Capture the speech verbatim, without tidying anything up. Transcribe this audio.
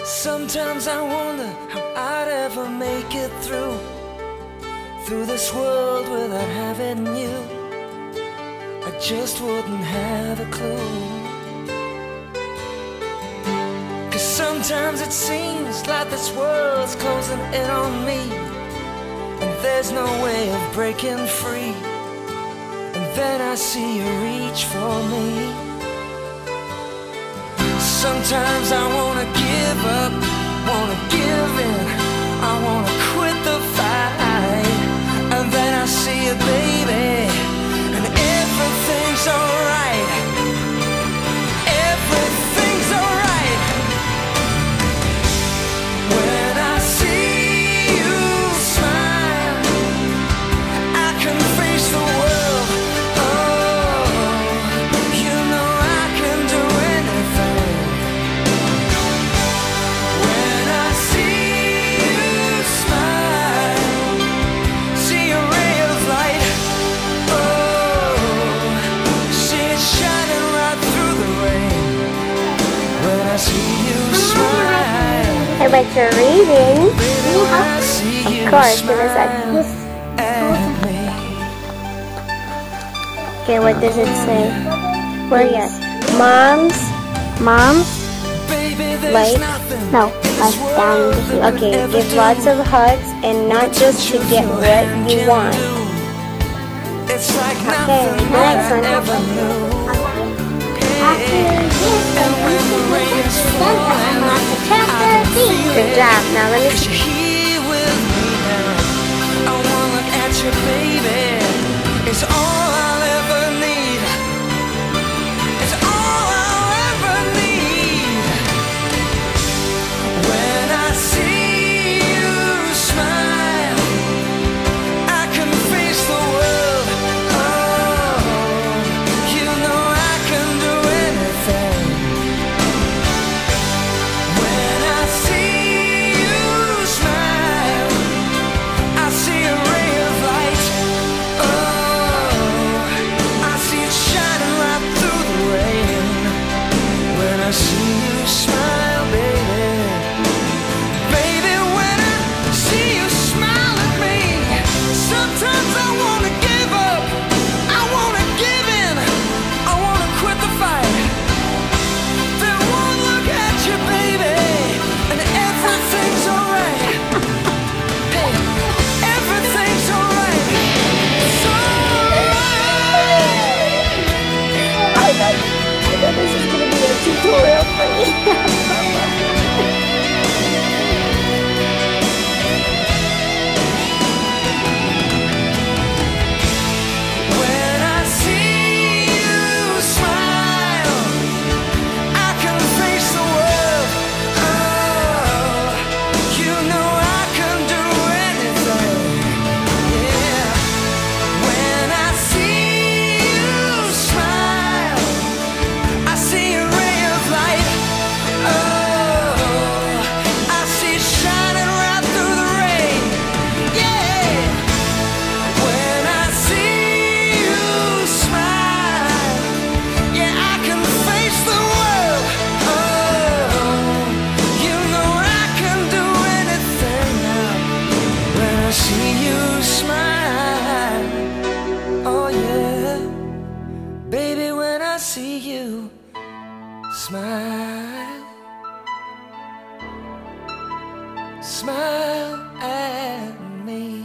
Sometimes I wonder how I'd ever make it through Through this world without having you. I just wouldn't have a clue. Cause sometimes it seems like this world's closing in on me, and there's no way of breaking free. And then I see you reach for me. Sometimes I wanna give up, wanna give in, I wanna quit the fight. And then I see you, baby, and everything's alright. Everything's alright. When I see you smile, I can face the world. Oh, you know I can do anything. When I see you smile, see a ray of light. Oh, see it shining right through the rain. When I see you smile, I bet you're reading. baby, when I see Of you course, it was smile like this. at me. Okay, what does it say? Where are you at? Moms? Moms? Baby, there's Like? nothing No, in this that's world down. that Okay, could ever give do lots of hugs and not what just to your get hand what you can want. do. It's like Okay, nothing next that one. I ever knew. After this, And when the rain is falling, on to I chapter can three. feel Good it. job. Now let me Cause you're here with me now. I wanna look at you, baby. It's all I'll ever need. It's all I'll ever need. When I see you smile, I can face the world. Oh, you know I can do anything. When I see you smile, I see a ray of light. Oh, I see it shining right through the rain. When I see you smile, baby. Baby, when I see you smile at me, sometimes I wanna give up, I wanna give in, I wanna quit the fight. Then one look at you, baby, and everything's alright. Hey, everything's alright. It's alright. I thought, I thought this was going to be a tutorial for me. When I see you smile, I can face the world. Oh, you know I can do anything. Yeah. When I see you smile, I see a ray of light. Oh, I see it shining right through the rain. Yeah. When I see you smile, yeah, I can face the world. Oh, you know I can do anything now. When I see you smile, oh yeah, baby, when I see you smile, smile at me.